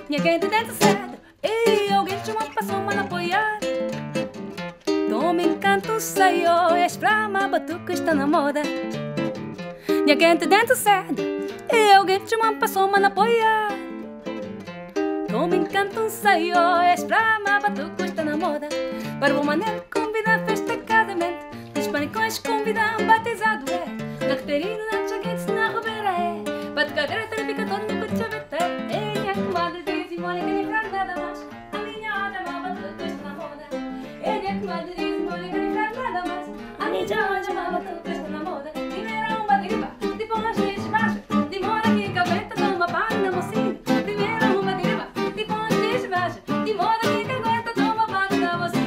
Ninguém de dentro cedo e alguém te uma passou mal apoiar. Tome encanto saiu, esprama, batuco está na moda. Ninguém de dentro cedo e alguém te uma passou mal apoiar. Tome encanto saiu, esprama, batuco está na moda. Para o Manel convida a festa casamento. Dos panicões convida um batizado é. Na Caterina, na Chaguetes, na Robeira é. Batucadeira, fica todo no Cuchavete. É minha comadre diz e Mônica nem pra nada mais. A minha hora má batuco está na moda. É minha comadre diz e Mônica nem pra nada mais. A minha hora má batuco está na moda. Primeiro uma deriva, depois as vezes baixa. De moda que aguenta toma página mocinho. Primeiro uma deriva, depois as vezes baixa. De moda que aguenta toma página mocinho.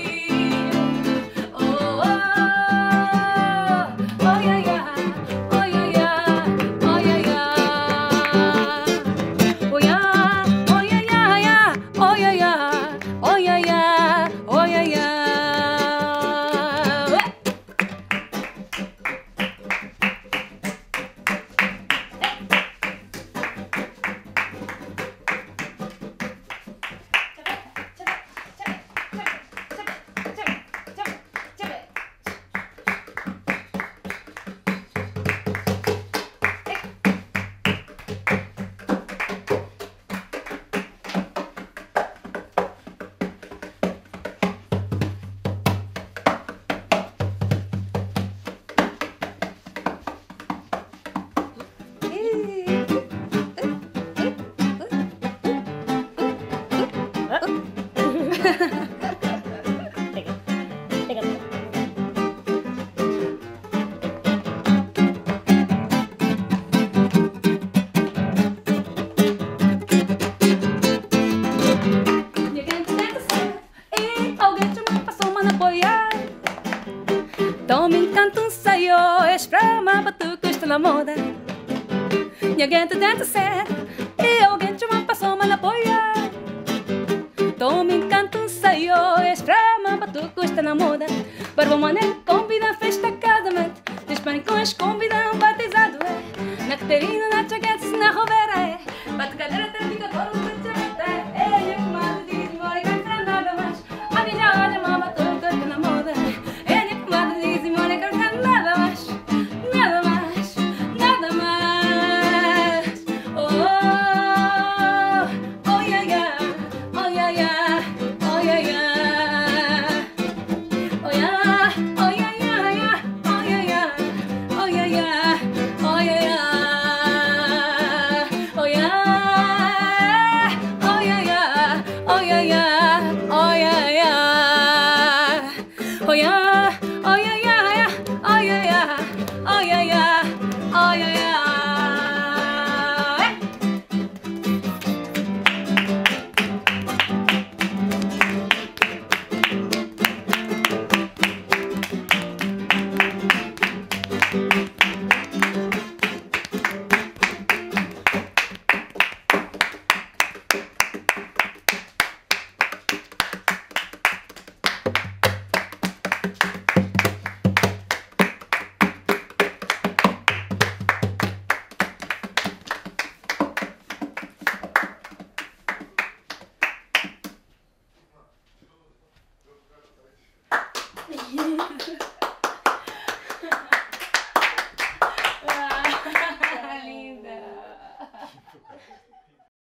Na moda, ninguém te tenta ser e alguém te uma passou mal apoiar. Tome encanto saiu, esprama, batuco está na moda. Barba Manel convida a festa casamento. Dos panicões convida um batizado é. Na Caterina, na Chaguetes, na Robeira é. Batucadeira, fica todo no Cuchavete é. Minha comadre diz e Mônica nem pra nada mais. A minha hora má batuco está na moda. É minha comadre diz e Mônica nem pra nada mais. Nada mais.